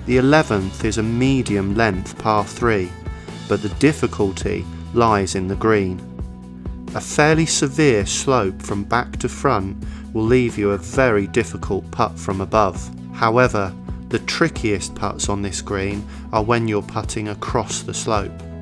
The 11th is a medium length par 3, but the difficulty lies in the green. A fairly severe slope from back to front will leave you a very difficult putt from above. However, the trickiest putts on this green are when you're putting across the slope.